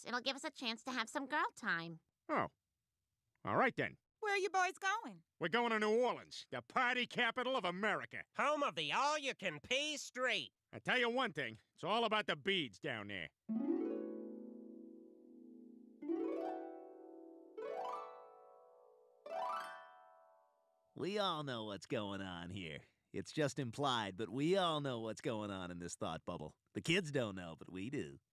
It'll give us a chance to have some girl time. Oh. All right, then. Where are you boys going? We're going to New Orleans, the party capital of America. Home of the all-you-can-pay street. I tell you one thing, it's all about the beads down there. We all know what's going on here. It's just implied, but we all know what's going on in this thought bubble. The kids don't know, but we do.